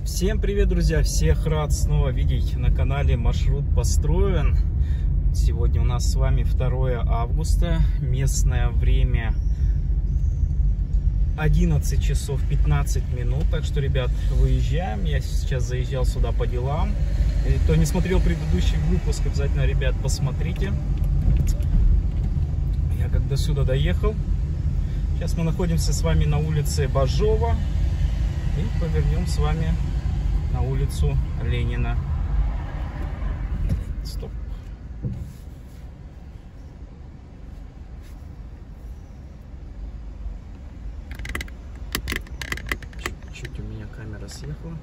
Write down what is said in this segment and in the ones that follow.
Всем привет, друзья! Всех рад снова видеть на канале Маршрут Построен. Сегодня у нас с вами 2 августа. Местное время 11 часов 15 минут. Так что, ребят, выезжаем. Я сейчас заезжал сюда по делам. И кто не смотрел предыдущий выпуск, обязательно, ребят, посмотрите. Я когда сюда доехал. Сейчас мы находимся с вами на улице Бажова. И повернем с вами на улицу Ленина. Стоп. Чуть у меня камера съехала.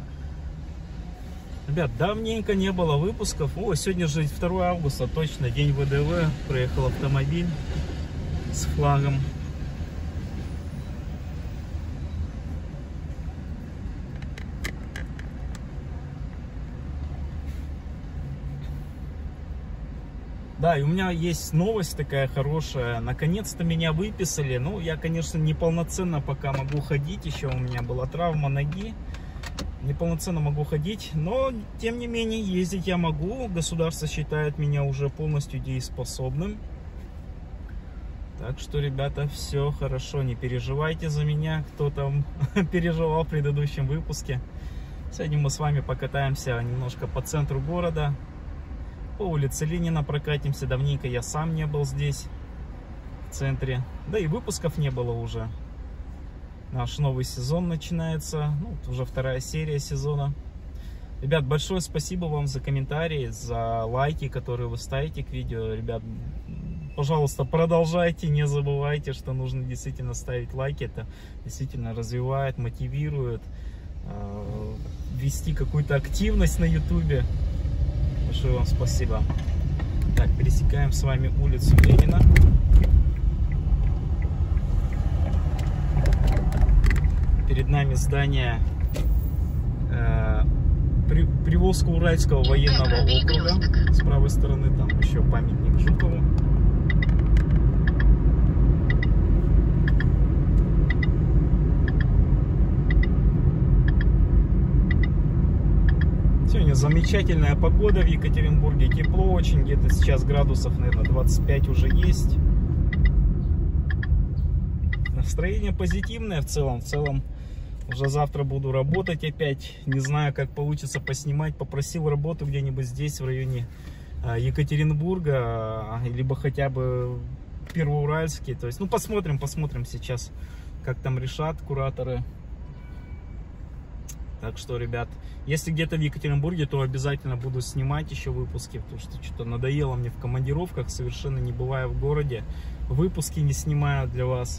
Ребят, давненько не было выпусков. О, сегодня же 2 августа, точно, день ВДВ. Проехал автомобиль с флагом. Да, и у меня есть новость такая хорошая. Наконец-то меня выписали. Ну, я, конечно, неполноценно пока могу ходить. Еще у меня была травма ноги. Неполноценно могу ходить. Но, тем не менее, ездить я могу. Государство считает меня уже полностью дееспособным. Так что, ребята, все хорошо. Не переживайте за меня, кто там переживал в предыдущем выпуске. Сегодня мы с вами покатаемся немножко по центру города. По улице Ленина прокатимся. Давненько я сам не был здесь, в центре. Да и выпусков не было уже. Наш новый сезон начинается. Ну, уже 2-я серия сезона. Ребят, большое спасибо вам за комментарии, за лайки, которые вы ставите к видео. Ребят, пожалуйста, продолжайте. Не забывайте, что нужно действительно ставить лайки. Это действительно развивает, мотивирует. Вести какую-то активность на ютубе. Большое вам спасибо. Так, пересекаем с вами улицу Ленина. Перед нами здание Приволжско-Уральского военного округа. С правой стороны там еще памятник Жукову. Сегодня замечательная погода в Екатеринбурге, тепло очень, где-то сейчас градусов, наверное, 25 уже есть. Настроение позитивное в целом, уже завтра буду работать опять, не знаю, как получится поснимать, попросил работу где-нибудь здесь, в районе Екатеринбурга, либо хотя бы Первоуральский, то есть, ну, посмотрим сейчас, как там решат кураторы. Так что, ребят, если где-то в Екатеринбурге, то обязательно буду снимать еще выпуски, потому что что-то надоело мне в командировках, совершенно не бывая в городе, выпуски не снимаю для вас.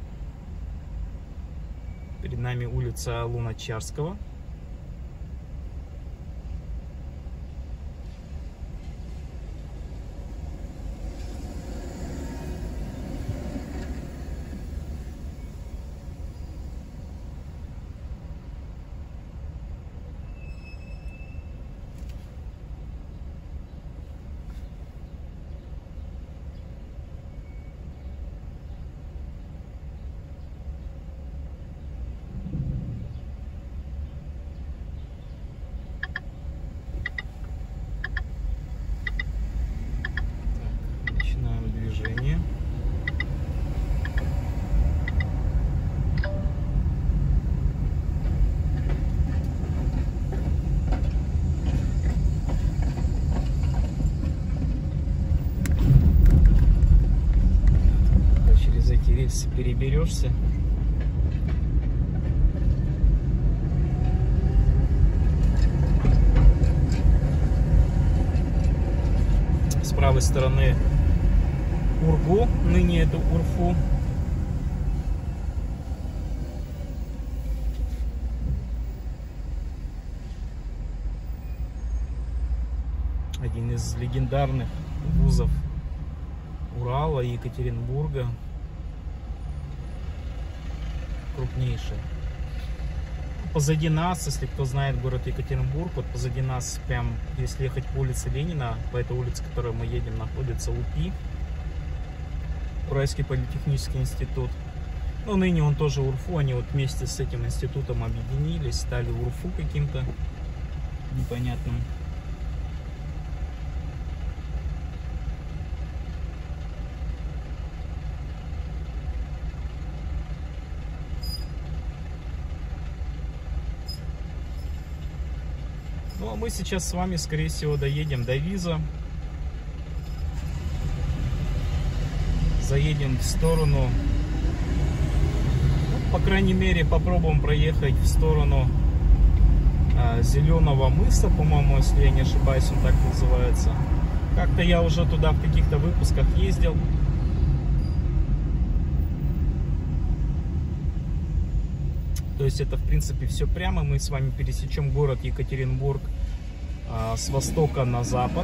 Перед нами улица Луначарского. Через эти рельсы переберешься. С правой стороны Ургу, ныне это Урфу. Один из легендарных вузов Урала и Екатеринбурга. Крупнейший. Позади нас, если кто знает город Екатеринбург, вот позади нас, прям если ехать по улице Ленина, по этой улице, по которой мы едем, находится УПИ, Уральский политехнический институт. Но ныне он тоже УРФУ, они вот вместе с этим институтом объединились, стали УРФУ каким-то непонятным. Ну а мы сейчас с вами, скорее всего, доедем до Виза. Заедем в сторону, ну, по крайней мере, попробуем проехать в сторону Зеленого мыса, по-моему, если я не ошибаюсь, он так называется. Как-то я уже туда в каких-то выпусках ездил. То есть это, в принципе, все прямо. Мы с вами пересечем город Екатеринбург с востока на запад.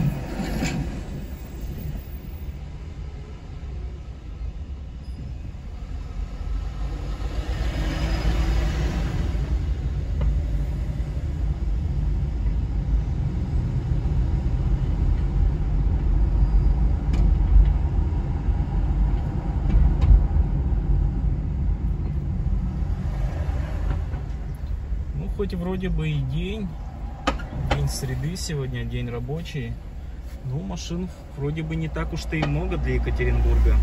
Хоть вроде бы и день среды сегодня, день рабочий, но машин вроде бы не так уж-то и много для Екатеринбурга.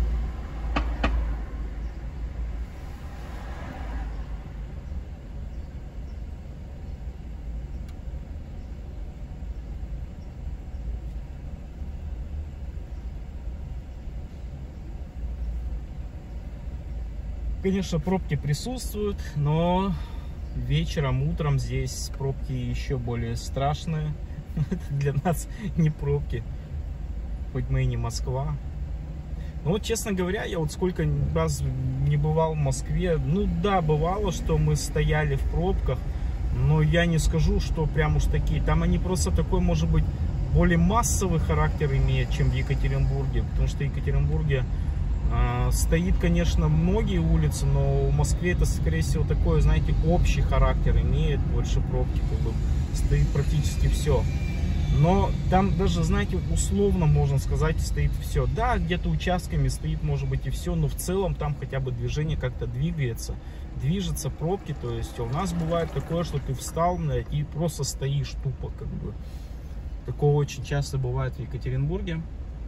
Конечно, пробки присутствуют, но вечером, утром здесь пробки еще более страшные. Это для нас не пробки, хоть мы и не Москва. Но вот, честно говоря, я вот сколько раз не бывал в Москве, ну да, бывало, что мы стояли в пробках, но я не скажу, что прям уж такие. Там они просто такой, может быть, более массовый характер имеют, чем в Екатеринбурге, потому что в Екатеринбурге стоит, конечно, многие улицы, но в Москве это, скорее всего, такой, знаете, общий характер имеет, больше пробки, как бы стоит практически все. Но там даже, знаете, условно можно сказать, стоит все. Да, где-то участками стоит, может быть, и все, но в целом там хотя бы движение как-то двигается, движется пробки. То есть у нас бывает такое, что ты встал и просто стоишь тупо, как бы. Такое очень часто бывает в Екатеринбурге.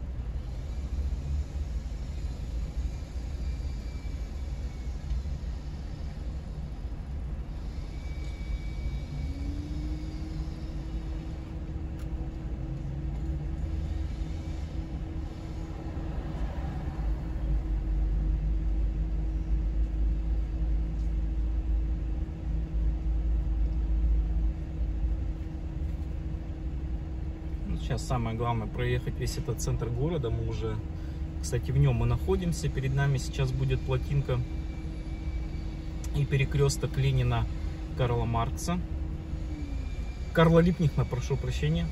Сейчас самое главное проехать весь этот центр города. Мы уже, кстати, в нем мы находимся. Перед нами сейчас будет плотинка и перекресток Ленина, Карла Маркса. Карла Липкнехта, прошу прощения.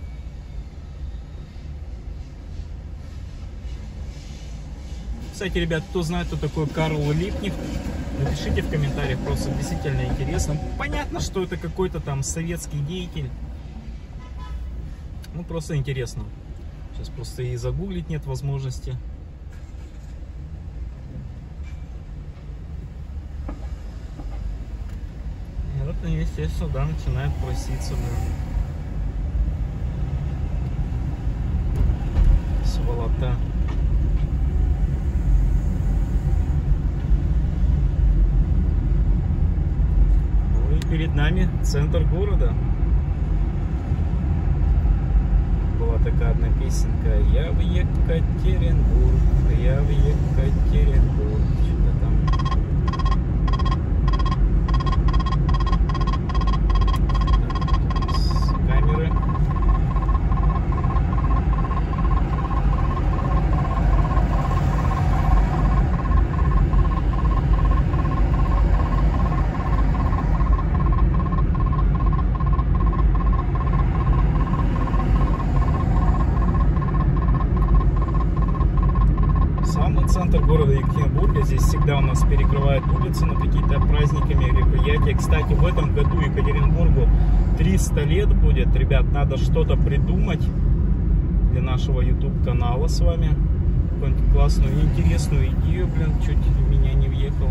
Кстати, ребят, кто знает, кто такой Карл Липкнехт, напишите в комментариях, просто действительно интересно. Понятно, что это какой-то там советский деятель. Ну, просто интересно. Сейчас просто и загуглить нет возможности. И вот они, естественно, да, начинают проситься. Да. Сволота. Ну и перед нами центр города. Была такая одна песенка: я в Екатеринбург, я в Екатеринбург. Что-то там. Так, камеры. Центр города Екатеринбурга. Здесь всегда у нас перекрывают улицы на какие-то праздники, мероприятия. Кстати, в этом году Екатеринбургу 300 лет будет. Ребят, надо что-то придумать для нашего YouTube канала с вами. Какую-нибудь классную, интересную идею, блин, чуть меня меня не въехал.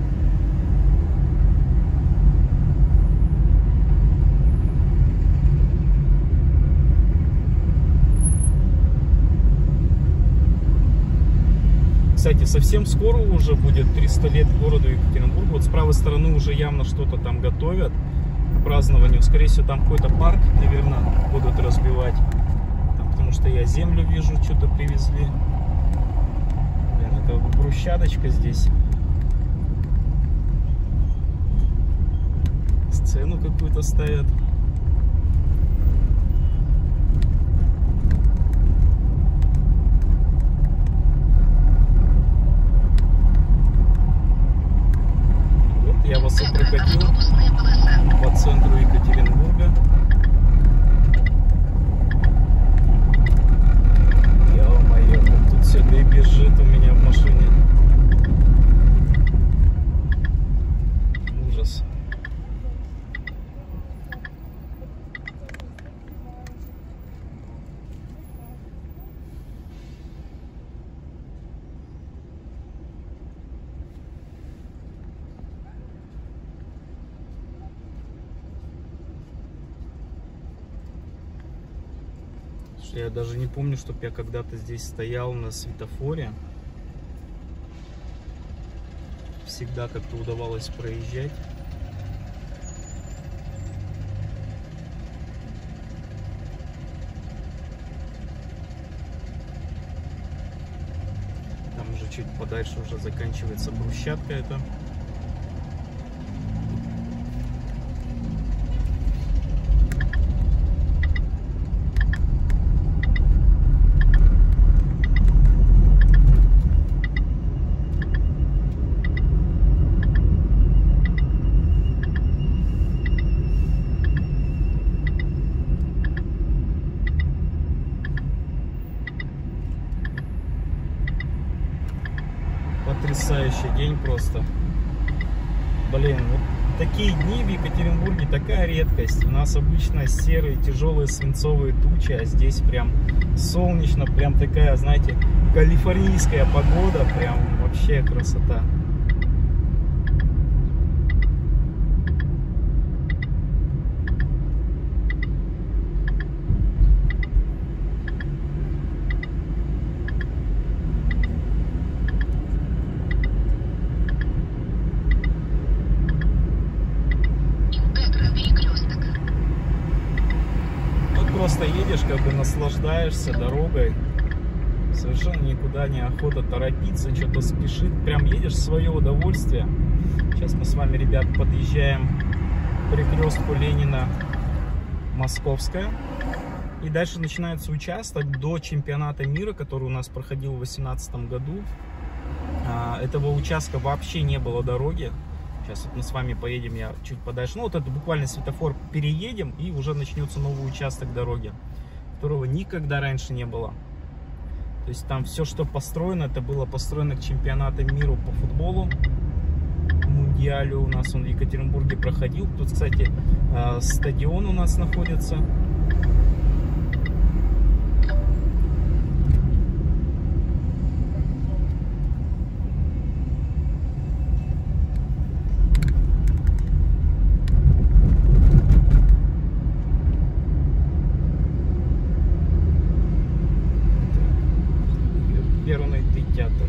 Кстати, совсем скоро уже будет 300 лет городу Екатеринбургу. Вот с правой стороны уже явно что-то там готовят к празднованию. Скорее всего, там какой-то парк, наверное, будут разбивать. Там, потому что я землю вижу, что-то привезли. Блин, это брусчаточка здесь. Сцену какую-то ставят. Я вас и прокатил по центру Екатеринбурга. Ё-моё, тут все бежит у меня в машине. Ужас. Я даже не помню, чтобы я когда-то здесь стоял на светофоре. Всегда как-то удавалось проезжать. Там уже чуть подальше уже заканчивается брусчатка эта. Потрясающий день просто. Блин, вот такие дни в Екатеринбурге такая редкость. У нас обычно серые, тяжелые свинцовые тучи, а здесь прям солнечно, прям такая, знаете, калифорнийская погода, прям вообще красота. Просто едешь, как бы наслаждаешься дорогой, совершенно никуда не охота торопиться, что-то спешить, прям едешь в свое удовольствие. Сейчас мы с вами, ребят, подъезжаем к перекрестку Ленина Московская, и дальше начинается участок до чемпионата мира, который у нас проходил в 2018 году. Этого участка вообще не было дороги. Сейчас вот мы с вами поедем, я чуть подальше. Ну, вот это буквально светофор переедем, и уже начнется новый участок дороги, которого никогда раньше не было. То есть там все, что построено, это было построено к чемпионату мира по футболу. Мундиалю у нас он в Екатеринбурге проходил. Тут, кстати, стадион у нас находится. Театр.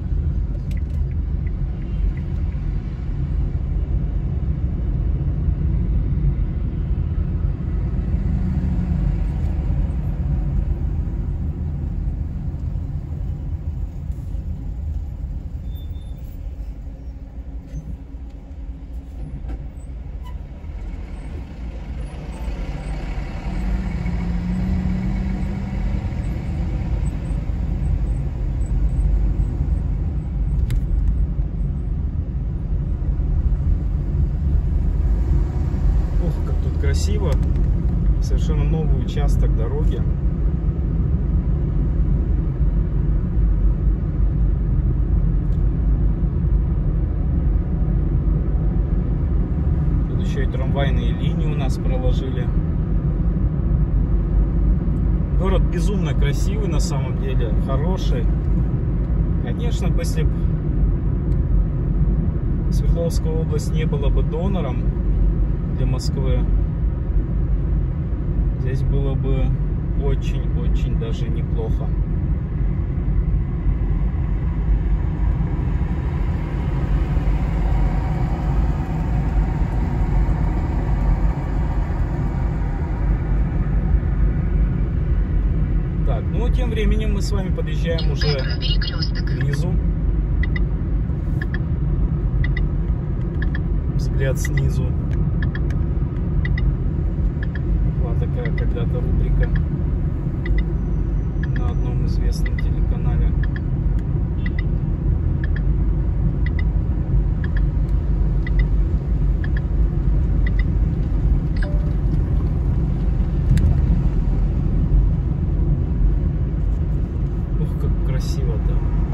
Красиво, совершенно новый участок дороги. Тут еще и трамвайные линии у нас проложили. Город безумно красивый, на самом деле, хороший. Конечно, если бы Свердловская область не была бы донором для Москвы, здесь было бы очень-очень даже неплохо. Так, ну тем временем мы с вами подъезжаем уже к Визу. Взгляд снизу. Была такая когда-то рубрика на одном известном телеканале. Ух, как красиво-то.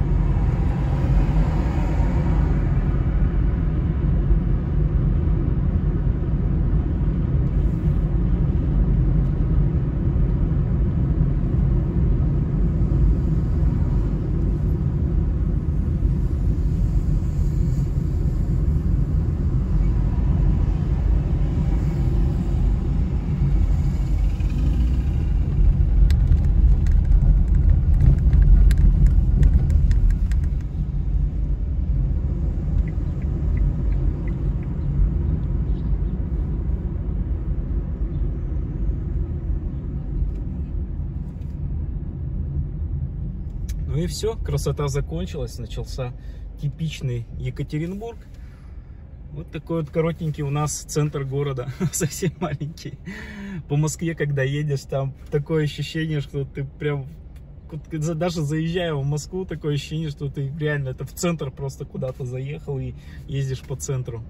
Ну и все, красота закончилась, начался типичный Екатеринбург. Вот такой вот коротенький у нас центр города, совсем маленький. По Москве, когда едешь, там такое ощущение, что ты прям, даже заезжая в Москву, такое ощущение, что ты реально это в центр просто куда-то заехал и ездишь по центру.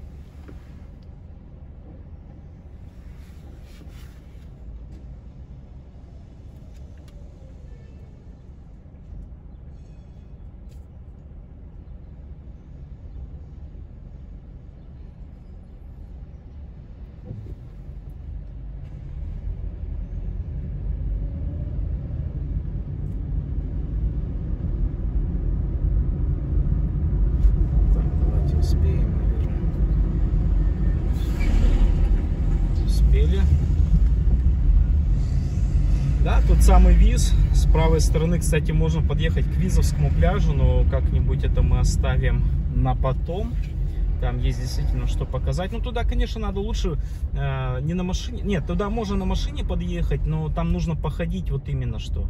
Да, тут самый Виз. С правой стороны, кстати, можно подъехать к Визовскому пляжу, но как-нибудь это мы оставим на потом. Там есть действительно что показать. Ну, туда, конечно, надо лучше не на машине. Нет, туда можно на машине подъехать, но там нужно походить вот именно что.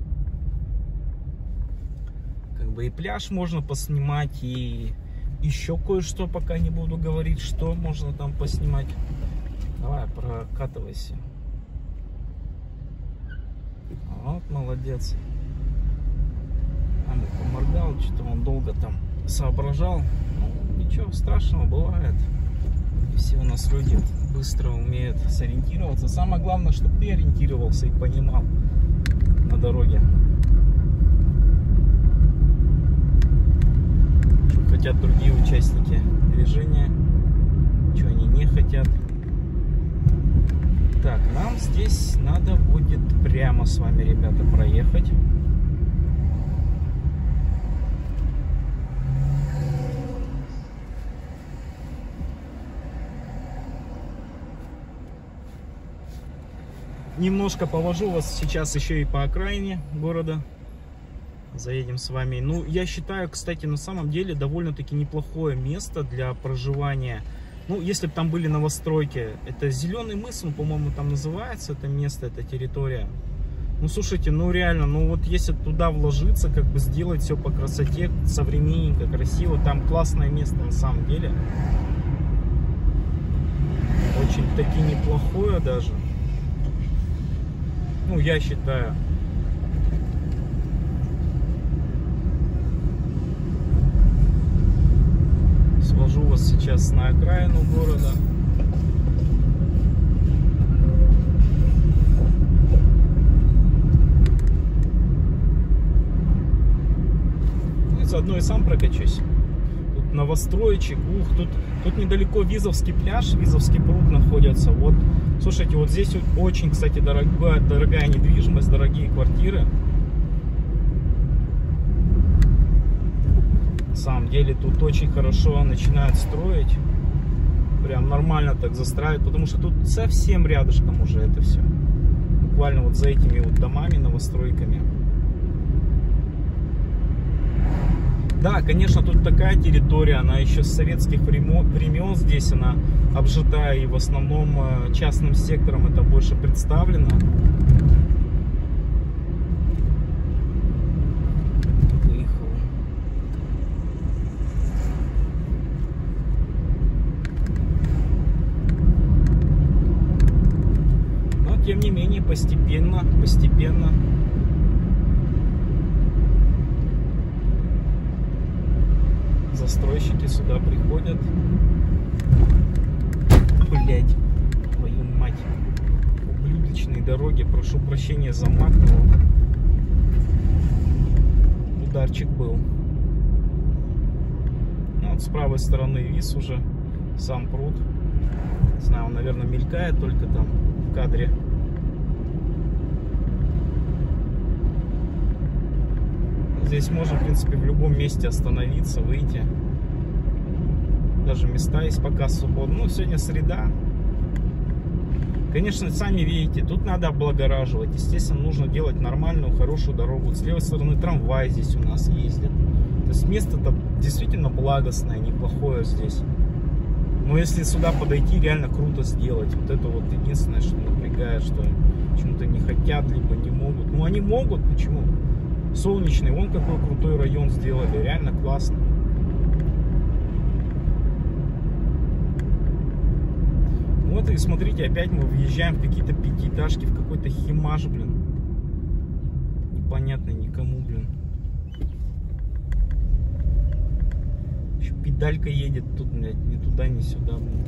Как бы и пляж можно поснимать, и еще кое-что, пока не буду говорить, что можно там поснимать. Давай, прокатывайся. Вот, молодец. Андре поморгал, что-то он долго там соображал. Ну, ничего страшного, бывает. Все у нас люди быстро умеют сориентироваться. Самое главное, чтобы ты ориентировался и понимал на дороге, что хотят другие участники движения, что они не хотят. Так, нам здесь надо будет прямо с вами, ребята, проехать. Немножко повожу вас сейчас еще и по окраине города. Заедем с вами. Ну, я считаю, кстати, на самом деле довольно-таки неплохое место для проживания. Ну, если бы там были новостройки, это Зеленый мыс, ну, по-моему, там называется это место, эта территория. Ну, слушайте, ну, реально, ну, вот если туда вложиться, как бы сделать все по красоте, современненько, красиво, там классное место на самом деле. Очень-таки неплохое даже. Ну, я считаю. Свожу вас сейчас на окраину города. Ну и заодно и сам прокачусь. Тут новостроечек. Ух, тут недалеко Визовский пляж, Визовский пруд находится. Вот, слушайте, вот здесь очень, кстати, дорогая недвижимость, дорогие квартиры. На самом деле тут очень хорошо начинают строить. Прям нормально так застраивают, потому что тут совсем рядышком уже это все. Буквально вот за этими вот домами, новостройками. Да, конечно, тут такая территория, она еще с советских времен здесь, она обжитая, и в основном частным сектором это больше представлено. Выехал. Но, тем не менее, постепенно. Застройщики сюда приходят. Блять, твою мать. Ублюдочные дороги. Прошу прощения за мат, но ударчик был. Ну, вот с правой стороны вис уже сам пруд. Не знаю, он, наверное, мелькает только там в кадре. Здесь можно, в принципе, в любом месте остановиться, выйти. Даже места есть пока свободны. Ну, сегодня среда. Конечно, сами видите, тут надо облагораживать. Естественно, нужно делать нормальную, хорошую дорогу. С левой стороны трамвай здесь у нас ездит. То есть место-то действительно благостное, неплохое здесь. Но если сюда подойти, реально круто сделать. Вот это вот единственное, что напрягает, что почему-то не хотят, либо не могут. Ну, они могут, почему? Солнечный, вон какой крутой район сделали, реально классно. Вот и смотрите, опять мы въезжаем в какие-то пятиэтажки, в какой-то химаш, блин. Непонятно никому, блин. Еще педалька едет тут, блядь, ни туда, ни сюда, блин.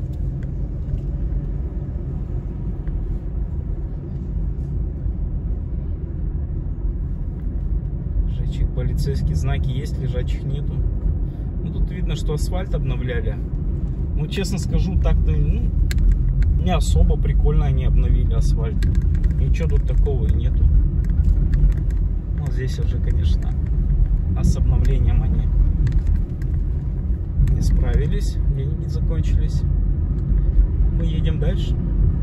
Полицейские знаки есть, лежачих нету. Ну, тут видно, что асфальт обновляли. Ну, честно скажу, так-то не особо прикольно они обновили асфальт. Ничего тут такого и нету. Вот здесь уже, конечно, с обновлением они не справились. Деньги закончились. Мы едем дальше.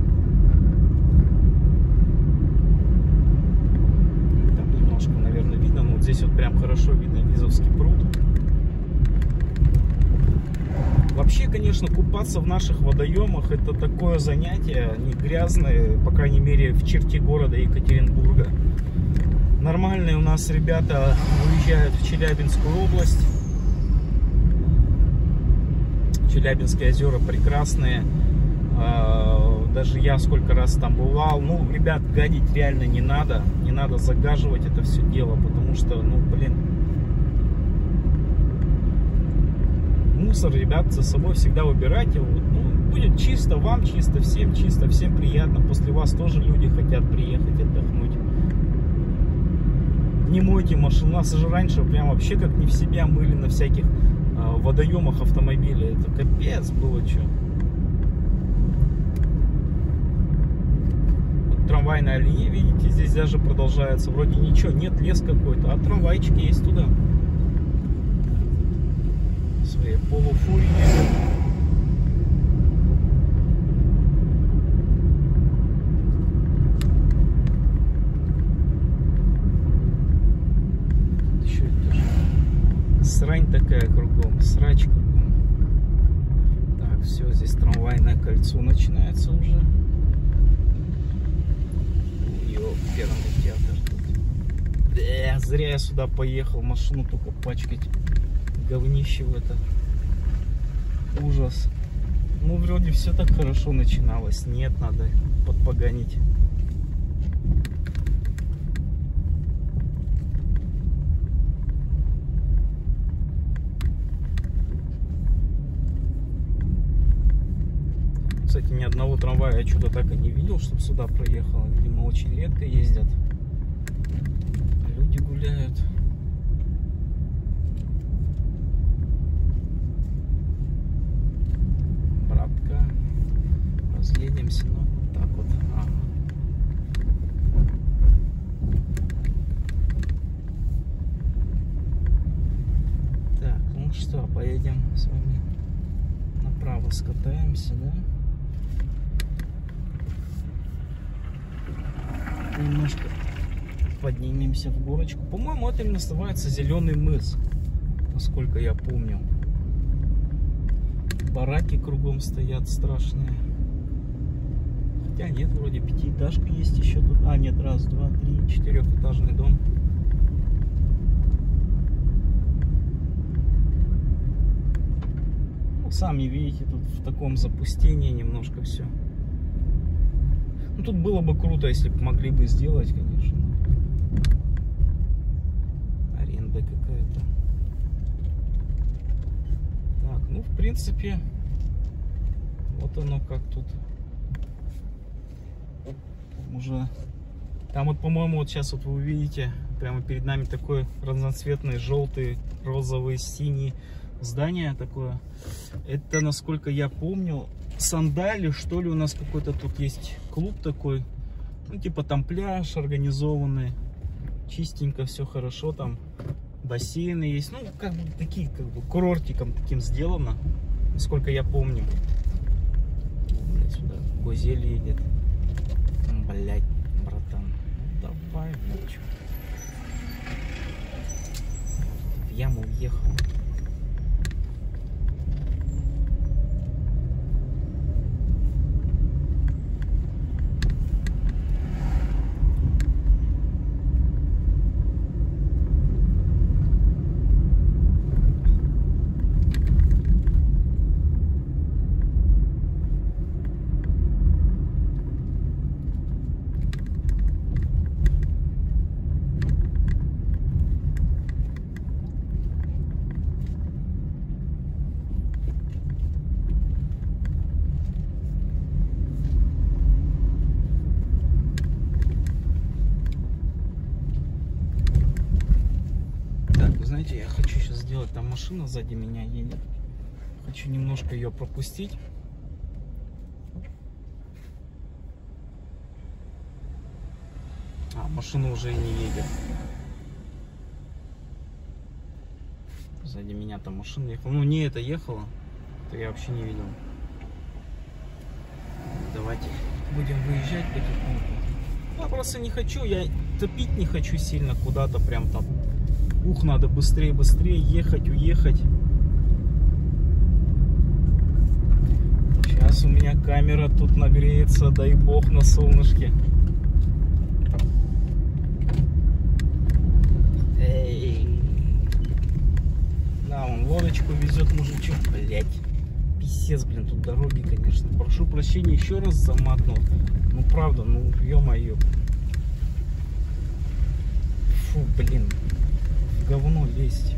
Наверное, видно, но вот здесь вот прям хорошо видно Визовский пруд. Вообще, конечно, купаться в наших водоемах — это такое занятие, не грязное, по крайней мере, в черте города Екатеринбурга. Нормальные у нас ребята уезжают в Челябинскую область. Челябинские озера прекрасные. Даже я сколько раз там бывал. Ну, ребят, гадить реально не надо. Не надо загаживать это все дело, потому что, ну, блин, мусор, ребят, за собой всегда выбирайте. Вот, ну, будет чисто, вам чисто, всем приятно. После вас тоже люди хотят приехать отдохнуть. Не мойте машину. У нас же раньше прям вообще как не в себя мыли на всяких водоемах автомобилей. Это капец было, что. Трамвайная линия, видите, здесь даже продолжается. Вроде ничего, нет, лес какой-то, а трамвайчики есть туда. Свои полуфури едут. Еще это же срань такая кругом, срач кругом. Так, все, здесь трамвайное кольцо начинается уже. Первый театр тут. Зря я сюда поехал, машину только пачкать. Говнище в это. Ужас. Ну, вроде все так хорошо начиналось. Нет, надо подпоганить. Кстати, ни одного трамвая я что-то так и не видел, чтобы сюда проехало. Видимо, очень редко ездят. Люди гуляют. Братка. Разъедемся, ну, вот так вот. Так. направо скатаемся, да? Немножко поднимемся в горочку. По-моему, это называется Зеленый мыс, насколько я помню. Бараки кругом стоят страшные. Хотя нет, вроде пятиэтажка есть еще тут. А, нет, раз, два, три, четырехэтажный дом. Ну, сами видите, тут в таком запустении немножко все. Ну, тут было бы круто, если бы могли бы сделать, конечно. Аренда какая-то. Так, ну, в принципе, вот оно как тут. Уже там вот, по-моему, вот сейчас вот вы увидите прямо перед нами такой разноцветный желтый, розовый, синий здание такое. Это, насколько я помню, Сандали, что ли, у нас какой-то тут есть клуб такой, ну типа там пляж организованный, чистенько, все хорошо, там бассейны есть, ну как бы такие, как бы курортиком таким сделано, насколько я помню. Сюда Газель едет. Блять, братан, давай, ну чё. В яму въехал. Знаете, я хочу сейчас сделать, там машина сзади меня едет, хочу немножко ее пропустить. А, машина уже и не едет. Сзади меня там машина ехала, ну не это ехала, то я вообще не видел. Давайте будем выезжать потихоньку. Я просто не хочу, я топить не хочу сильно куда-то прям там. Ух, надо быстрее, быстрее ехать, уехать. Сейчас у меня камера тут нагреется, дай бог, на солнышке. Эй. Да, он лодочку везет мужичок, блять. Писец, блин, тут дороги, конечно. Прошу прощения еще раз за матну. Ну правда, ну ё-моё. Фу, блин. Говно лезть.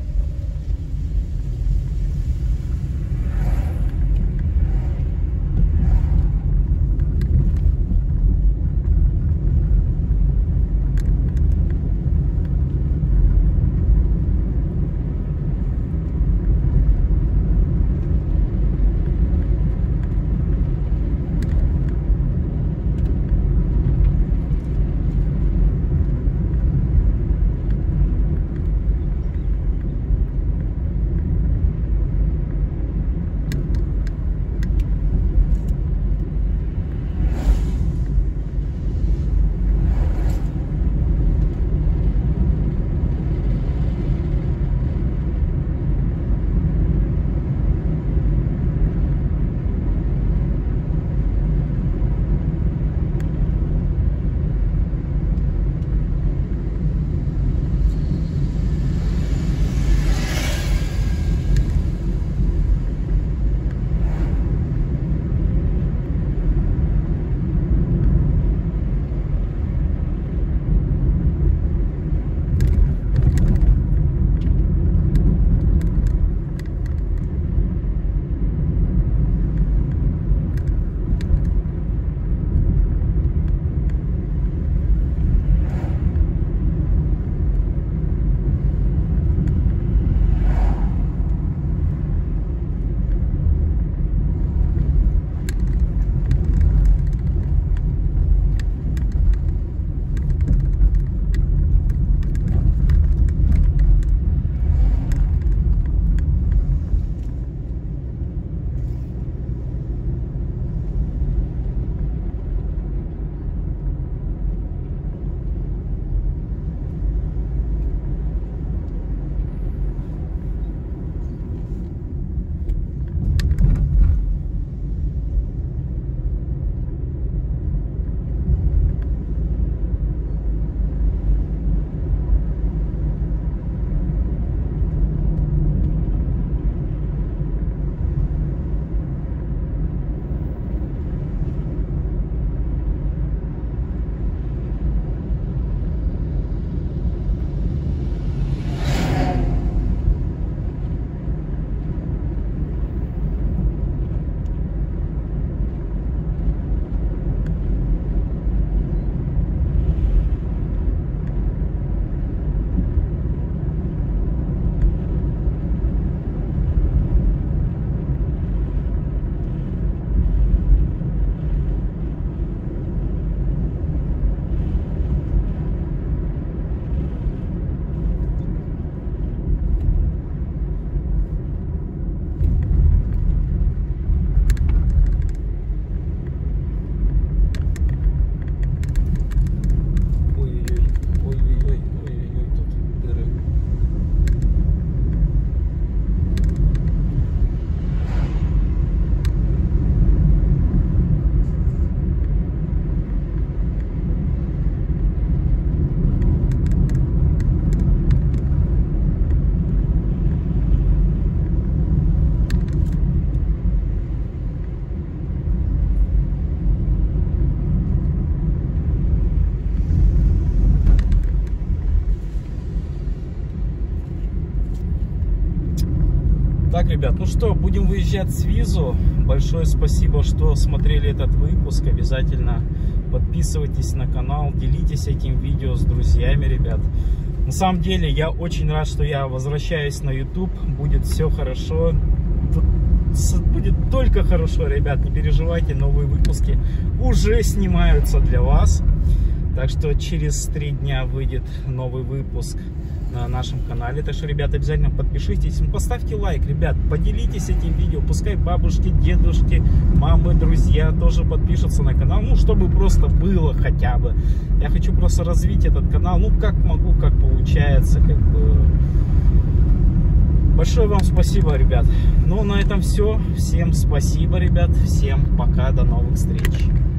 ребят, ну что, будем выезжать с визу. Большое спасибо, что смотрели этот выпуск. Обязательно подписывайтесь на канал, делитесь этим видео с друзьями, ребят. На самом деле, я очень рад, что я возвращаюсь на YouTube. Будет все хорошо. Тут будет только хорошо, ребят. Не переживайте, новые выпуски уже снимаются для вас. Так что через 3 дня выйдет новый выпуск на нашем канале. Так что, ребята, обязательно подпишитесь. Поставьте лайк, ребят. Поделитесь этим видео. Пускай бабушки, дедушки, мамы, друзья тоже подпишутся на канал. Ну, чтобы просто было хотя бы. Я хочу просто развить этот канал. Ну, как могу, как получается. Как бы. Большое вам спасибо, ребят. Ну, на этом все. Всем спасибо, ребят. Всем пока. До новых встреч.